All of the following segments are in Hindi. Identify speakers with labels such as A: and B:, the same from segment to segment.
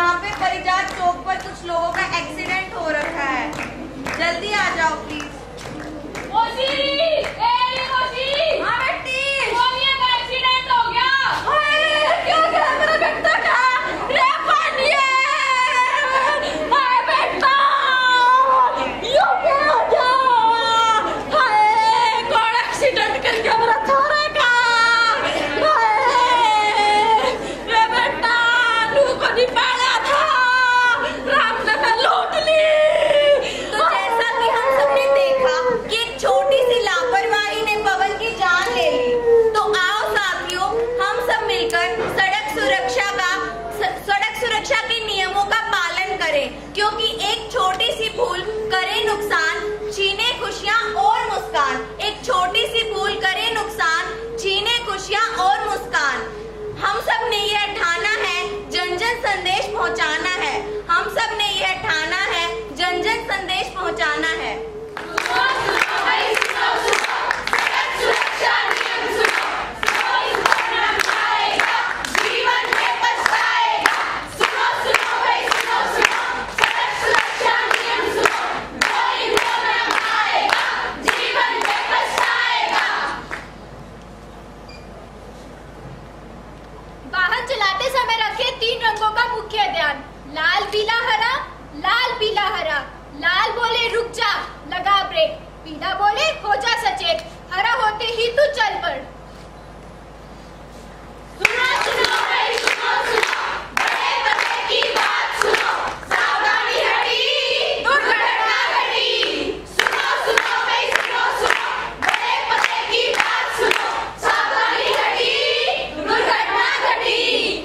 A: यहाँ पे परिजात चौक पर कुछ लोगों का एक्सीडेंट हो रखा है, जल्दी आ जाओ प्लीज।
B: मौसी, मौसी।
A: हाँ बेटी।
B: सोनिया का एक्सीडेंट हो गया।
A: क्यों क्या मेरा बेटा का? रे पानिया, हाय बेटा, यो क्या हो गया? हाय कौन एक्सीडेंट कर गया मेरा छोरे का? हाय रे बेटा, नू को नहीं पाला था, राम ने मैं लूट ली। तो जैसा कि हम सबने देखा कि एक छोटी सी लापरवाही ने पवन की जान ले ली, तो आओ साथियों हम सब मिलकर सड़क सुरक्षा के नियमों का पालन करें, क्योंकि एक छोटी सी भूल करे नुकसान, छीने खुशियां और मुस्कान। एक छोटी सी भूल करे नुकसान, छीने खुशियां और मुस्कान। हम सब ने यह ठाना है, जन जन संदेश पहुंचाना है। हम सब ने यह ठाना है, जन जन संदेश पहुंचाना है।
B: वाहन चलाते समय रखें 3 रंगों का मुख्य ध्यान, लाल पीला हरा, लाल पीला हरा। लाल बोले रुक जा, लगा ब्रेक, पीला बोले हो जा सचेत, हरा होते ही तू चल पड़।
A: सुनो सुनो भाई सुनो सुनो, बड़े पते की बात सुनो, सावधानी हटी दुर्घटना घटी। सुनो सुनो भाई सुनो सुनो, बड़े पते की बात सुनो, सावधानी हटी दुर्घटना घटी।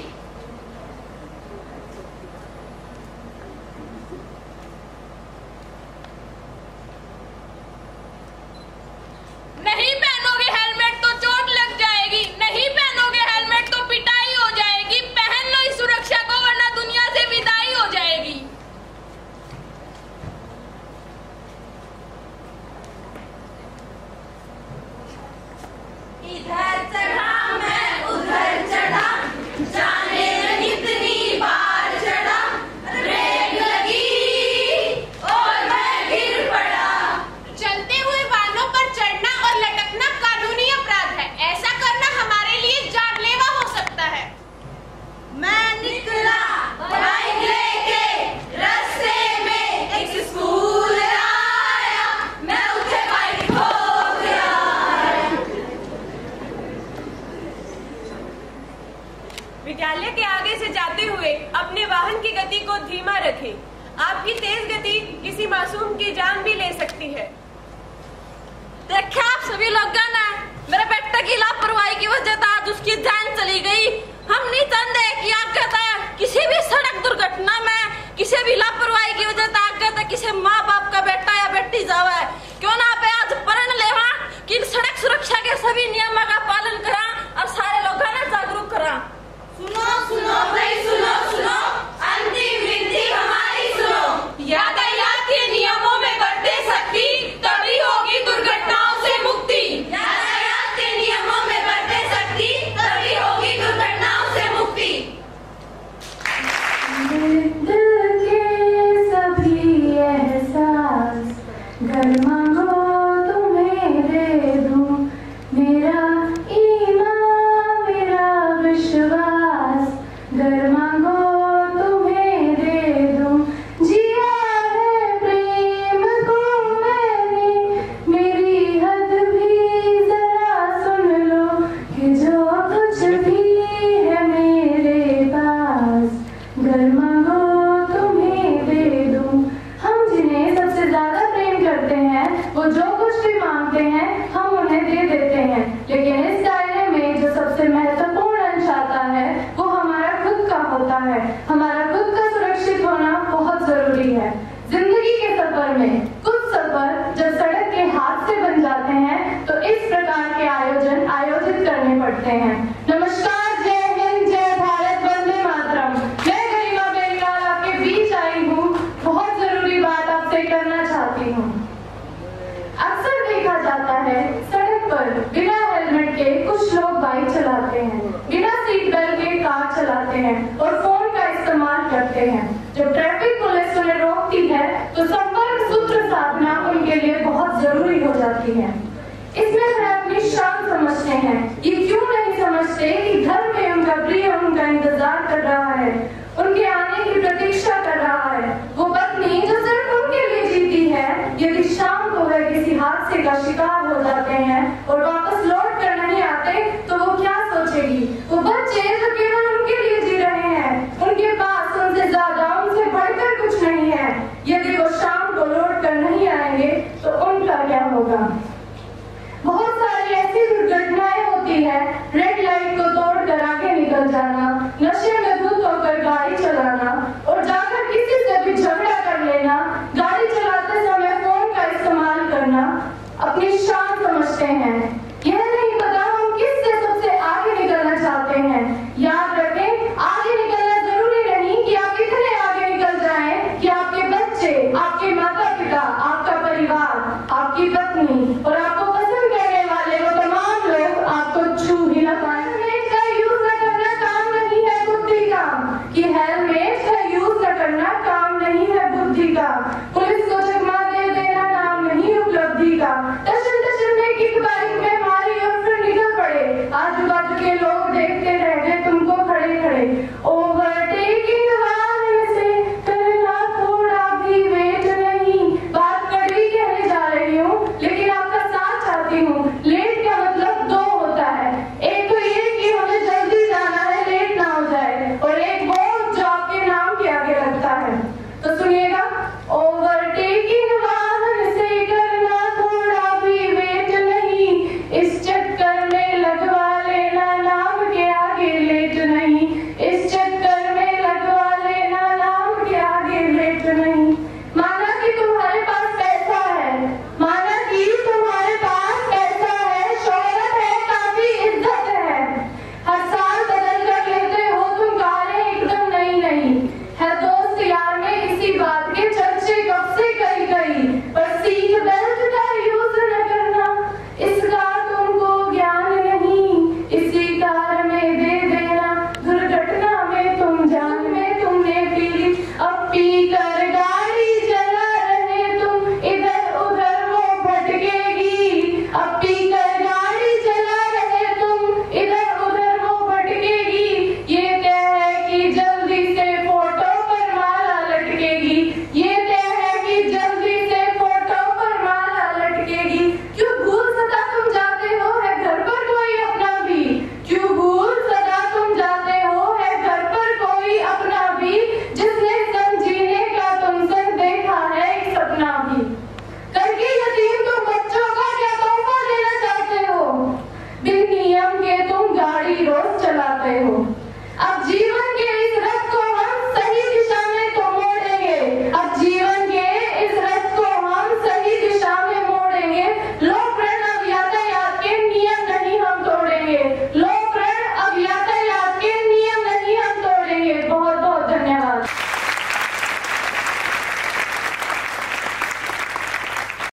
B: नहीं पहनोगे हेलमेट तो चोट लग जाएगी, नहीं पहनोगे हेलमेट तो पिटाई हो जाएगी। पहन लो इस सुरक्षा को वरना दुनिया से विदाई हो जाएगी।
A: इधर चढ़ा मैं उधर चढ़ा, जाने न कितनी बार चढ़ा, ब्रेक लगी और मैं गिर पड़ा।
B: चलते हुए वाहनों पर चढ़ना और लटकना कानूनी अपराध है। ऐसा करना हमारे लिए जानलेवा हो सकता है।
A: मैं निकला बाइक लेके, रास्ते में एक स्कूल आया, मैं उठे बाइक खो गया।
C: विद्यालय के आगे से जाते हुए अपने वाहन की गति को धीमा रखें। आपकी तेज गति किसी मासूम की जान भी ले सकती है।
A: देखा आप सभी लोगों ने, मेरे बेटे की लापरवाही की वजह से आज उसकी जान चली गई। हम नहीं चाहते कि आप कहता है किसी भी सड़क दुर्घटना में किसी भी लापरवाही की वजह से आप कहते किसी माँ बाप का बेटा या बेटी जावे, क्यों ना पे आज प्रण लेवा कि सड़क सुरक्षा के सभी नियमों का पालन करा और सारे लोगों ने जागरूक करा। सुनो सुनो भाई सुनो सुनो, अंतिम विनती हमारी सुनो,
B: यातायात के नियमों में बढ़ते सख्ती, तभी होगी दुर्घटनाओं से मुक्ति।
A: यातायात के नियमों में बढ़ते सख्ती, तभी होगी दुर्घटनाओं से मुक्ति।
D: दिल के सभी एहसास घर मांगो तुम्हें दे दूं, मेरा ईमान मेरा विश्वास घर मांगो तुम्हें दे दूं। जिया है प्रेम को मैंने, मेरी हद भी जरा सुन लो, कि जो कुछ भी है मेरे पास घर मांगो तुम्हें दे दूं। हम जिन्हें सबसे ज्यादा प्रेम करते हैं वो जो कुछ भी मांगते हैं हम उन्हें दे देते हैं, लेकिन इस दायरे में जो सबसे महत्वपूर्ण अंश आता है वो हमारा खुद का होता है। हमारा खुद का सुरक्षित होना बहुत जरूरी है। जिंदगी के सफर में कुछ सफर जब सड़क के हादसे बन जाते हैं तो इस प्रकार के आयोजन आयोजित करने पड़ते हैं। नमस्कार, जय हिंद, जय भारत, वंदे मातरम। मैं गरिमा बेनीवाल आपके बीच आई हूँ, बहुत जरूरी बात आपसे करना चाहती हूँ। अक्सर देखा जाता है सड़क पर बिना हेलमेट के कुछ लोग बाइक चलाते हैं, बिना सीट बेल्ट के कार चलाते हैं और फोन का इस्तेमाल बात करते हैं। जब ट्रैफिक पुलिस उन्हें रोकती है तो संपर्क सूत्र साधना उनके लिए बहुत जरूरी हो जाती है। इसमें वे अपनी शान समझते हैं। ये क्यों नहीं समझते कि घर में उनका प्रिय उनका इंतजार कर रहा है, उनके आने की प्रतीक्षा कर रहा है। वो पत्नी जो सिर्फ उनके लिए जीती है, यदि शाम को वह किसी हादसे का शिकार हो जाते हैं और वापस लौट कर नहीं आते तो वो क्या सोचेगी? वो बच्चे जो केवल उनके लिए जी रहे हैं, उनके पास उनसे ज्यादा उनसे बढ़कर कुछ नहीं है, यदि वो शाम को लौट कर नहीं आएंगे तो उनका क्या होगा? बहुत सारी ऐसी दुर्घटनाएं होती है। रेड लाइट को तोड़कर आगे निकल जाना, नशे में धुत होकर गाड़ी चलाना और जाकर किसी से भी झगड़ा कर लेना, गाड़ी चलाते समय फोन का इस्तेमाल करना। अपनी शान समझते हैं। यह नहीं पता हम किससे सबसे आगे निकलना चाहते हैं। याद रखें, आगे निकलना जरूरी नहीं कि आप इतने आगे निकल जाएं कि आपके बच्चे, आपके माता पिता, आपका परिवार, आपकी पत्नी और आपको पसंद करने वाले वो तमाम लोग आपको छू ही न पाएं। हेलमेट का यूज न करना काम नहीं है बुद्धि का, कि हेलमेट का यूज न करना काम नहीं है बुद्धि का। पुलिस को चकमा दे देना नाम नहीं उपलब्धि का।